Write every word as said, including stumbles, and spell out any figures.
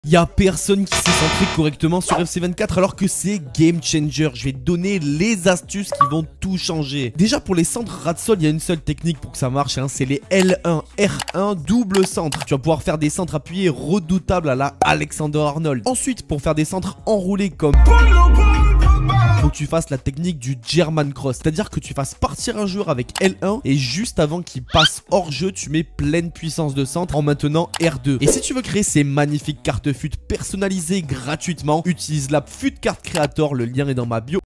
Y a personne qui sait centrer correctement sur F C vingt-quatre alors que c'est game changer. Je vais te donner les astuces qui vont tout changer. Déjà pour les centres ras de sol, il y a une seule technique pour que ça marche, hein, c'est les L un R un double centre. Tu vas pouvoir faire des centres appuyés redoutables à la Alexander Arnold. Ensuite, pour faire des centres enroulés comme... faut que tu fasses la technique du German Cross, c'est-à-dire que tu fasses partir un joueur avec L un et juste avant qu'il passe hors jeu, tu mets pleine puissance de centre en maintenant R deux. Et si tu veux créer ces magnifiques cartes F U T personnalisées gratuitement, utilise l'app F U T Card Creator, le lien est dans ma bio.